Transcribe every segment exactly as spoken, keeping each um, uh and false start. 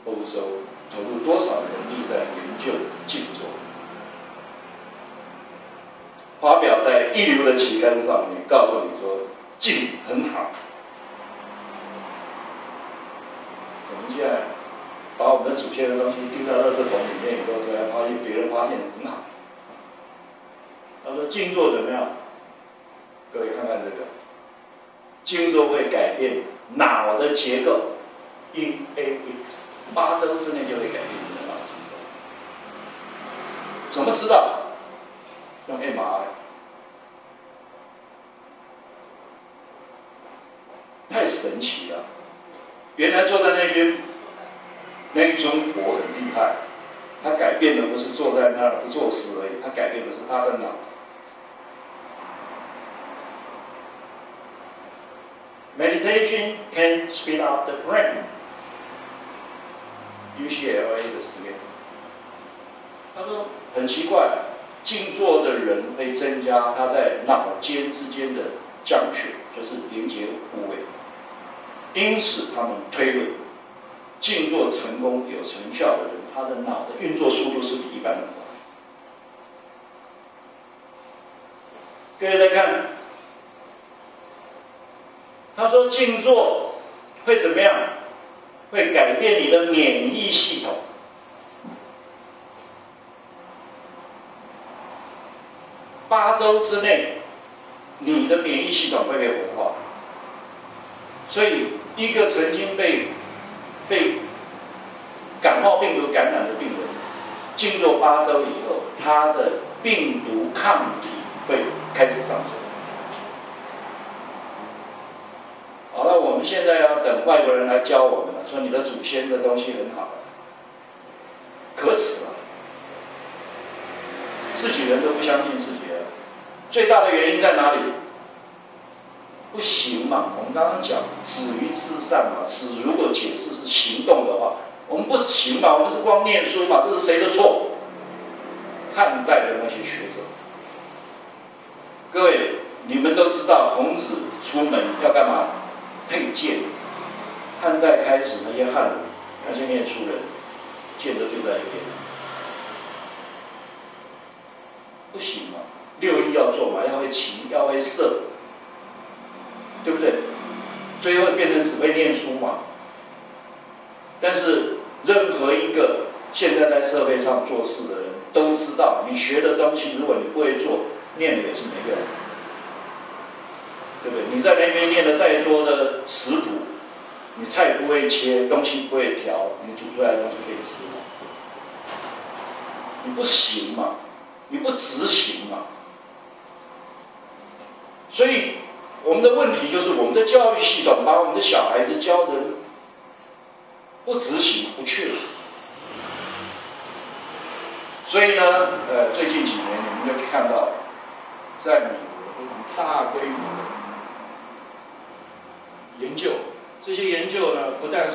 欧洲投入多少人力在研究静坐，发表在一流的期刊上面，告诉你说静很好。我们现在把我们的祖先的东西丢到垃圾桶里面以后，才发现别人发现很好。他说静坐怎么样？各位看看这个，静坐会改变脑的结构 ，in a week， 八周之内就会改变你的脑结构。怎么知道？用 M R I。太神奇了！原来坐在那边那一尊佛很厉害，他改变的不是坐在那儿不做事而已，他改变的是他的脑。Meditation can speed up the brain. U C L A 的实验，他说很奇怪，静坐的人会增加他在脑间之间的junction，就是连接部位。因此，他们推论，静坐成功有成效的人，他的脑的运作速度是比一般人快。各位再看。他说静坐会怎么样？会改变你的免疫系统。八周之内，你的免疫系统会被活化。所以，一个曾经被被感冒病毒感染的病人，静坐八周以后，他的病毒抗体会开始上升。好了，我们现在要等外国人来教我们了，说你的祖先的东西很好，可耻了！自己人都不相信自己了，最大的原因在哪里？不行嘛！我们刚刚讲止于至善嘛，止如果解释是行动的话，我们不行嘛，我们是光念书嘛，这是谁的错？汉代的那些学者，各位你们都知道，孔子出门要干嘛？佩剑。汉代开始那些汉人，那些念书人，剑都丢在一边，不行嘛！六艺要做嘛，要会骑，要会射，对不对？最后变成只会念书嘛。但是任何一个现在在社会上做事的人都知道，你学的东西，如果你不会做，念的也是没用。对不对？你在那边念了再多的食谱，你菜不会切，东西不会调，你煮出来的东西可以吃吗？你不行嘛，你不执行嘛。所以我们的问题就是我们的教育系统把我们的小孩子教的不执行、不确实。所以呢，呃，最近几年你们就看到，在美国非常大规模的研究，这些研究呢，不但是，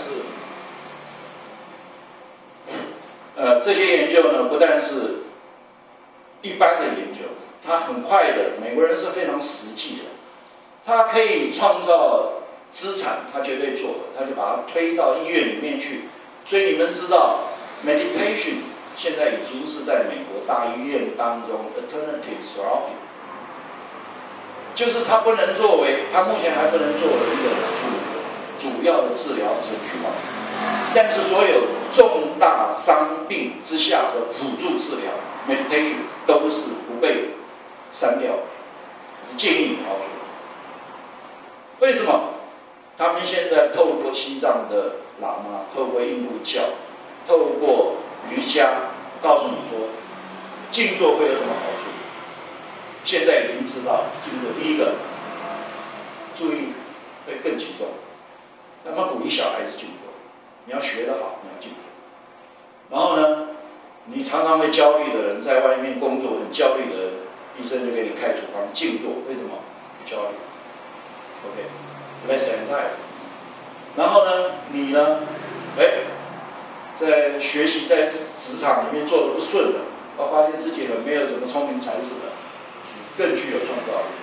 呃，这些研究呢，不但是一般的研究，它很快的，美国人是非常实际的，他可以创造资产，他绝对做的，他就把它推到医院里面去。所以你们知道 ，meditation 现在已经是在美国大医院当中 alternative therapy。就是它不能作为，它目前还不能作为一个主主要的治疗程序嘛。但是所有重大伤病之下的辅助治疗 meditation 都是不被删掉，建议你要做。为什么？他们现在透过西藏的喇嘛，透过印度教，透过瑜伽，告诉你说，静坐会有什么好处？现在已经知道，静坐第一个注意会更集中。那么鼓励小孩子静坐，你要学得好，你要静坐。然后呢，你常常会焦虑的人，在外面工作很焦虑的人，医生就给你开处方静坐，为什么？不焦虑。OK，less anxiety。然后呢，你呢，哎，在学习在职场里面做的不顺了，我发现自己很没有什么聪明才智的。更具有创造力，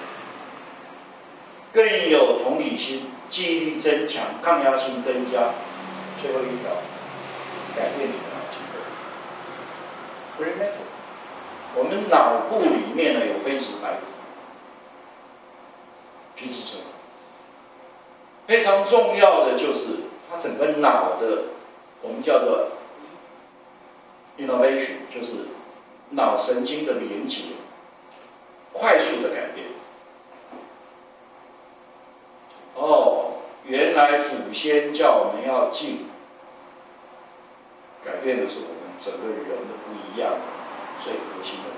更有同理心，记忆力增强，抗压性增加。最后一条， 改变你的脑结构。Brain metal， 我们脑部里面呢有非脂白质、皮质层，非常重要的就是它整个脑的，我们叫做 innovation， 就是脑神经的连接，快速的改变。哦，原来祖先叫我们要静，改变的是我们整个人的不一样，最核心的。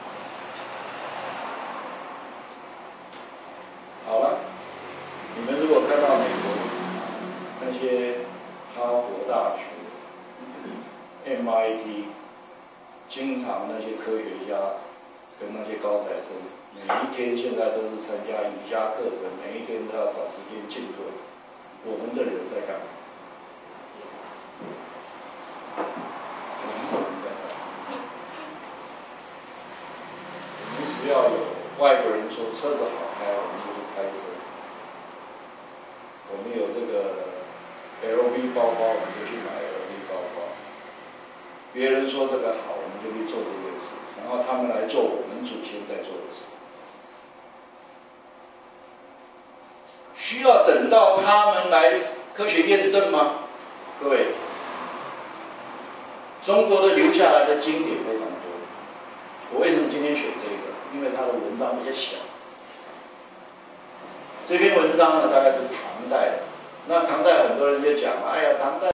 好了，你们如果看到美国那些哈佛大学、M I T， 经常那些科学家跟那些高材生，每一天现在都是参加瑜伽课程，每一天都要找时间静坐。我们的人在干嘛？我们的人在干嘛？我们只要有外国人说车子好开，我们就去开车。我们有这个 L V 包包，我们就去买 L V 包包。别人说这个好，我们就去做这件事，然后他们来做我们祖先在做的事。需要等到他们来科学验证吗？各位，中国的留下来的经典非常多。我为什么今天选这个？因为它的文章比较小。这篇文章呢，大概是唐代的。那唐代很多人就讲，哎呀，唐代。